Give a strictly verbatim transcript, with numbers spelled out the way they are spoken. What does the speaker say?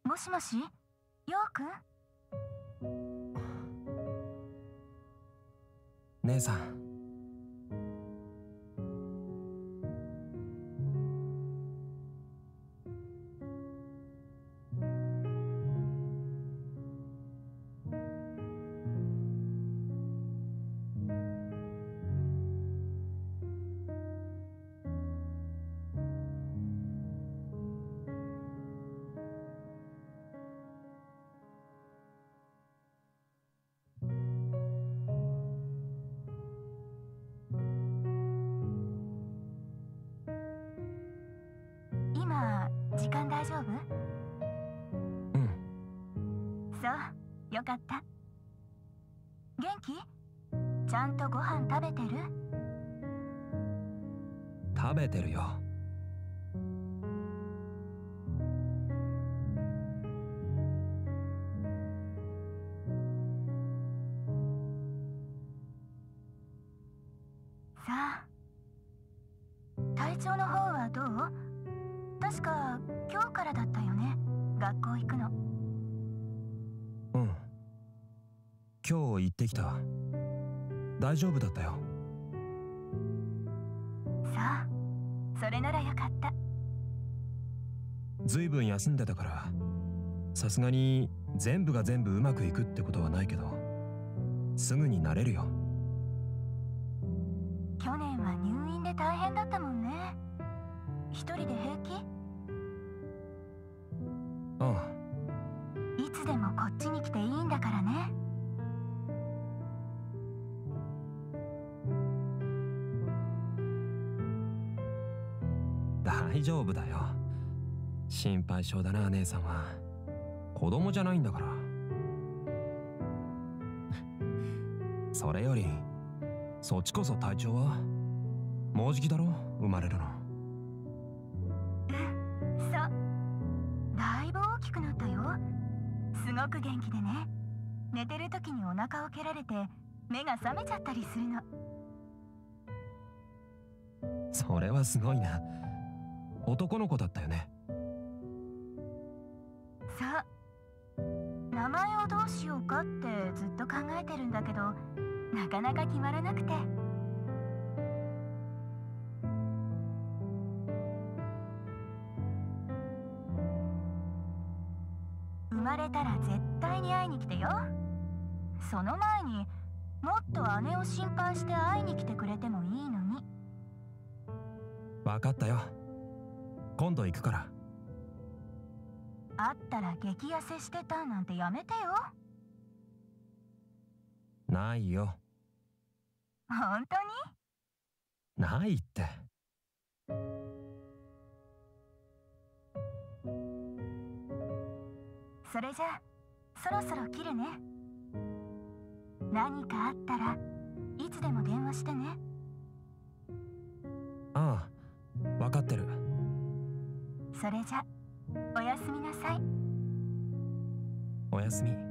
もしもし、ようくん？ 姉さん。 今、時間大丈夫？ うん。 そう、よかった。元気？ちゃんとご飯食べてる？ 食べてるよ。 さあ、体調の方はどう？確か今日からだったよね、学校行くの。 うん。今日行ってきた。大丈夫だったよ。 さあ、それならよかった。 ずいぶん休んでたから、さすがに全部が全部うまくいくってことはないけど、すぐに慣れるよ。 去年は入院で大変だったもんね。一人で平気？ ああ。 いつでもこっちに来ていいんだからね。 大丈夫だよ。心配性だな、姉さんは。子供じゃないんだから。それより、そっちこそ体調は？もうじきだろ、生まれるの。 うん、そう。だいぶ大きくなったよ。すごく元気でね。寝てる時にお腹を蹴られて目が覚めちゃったりするの。 それはすごいな。男の子だったよね。 そう。名前をどうしようかってずっと考えてるんだけど、なかなか決まらなくて。生まれたら絶対に会いに来てよ。その前にもっと姉を心配して会いに来てくれてもいいのに。 分かったよ。今度行くから。 会ったら激痩せしてたなんてやめてよ。 ないよ。 本当に？ ないって。 それじゃあそろそろ切るね。何かあったらいつでも電話してね。 ああ、分かってる。 それじゃおやすみなさい。 おやすみ。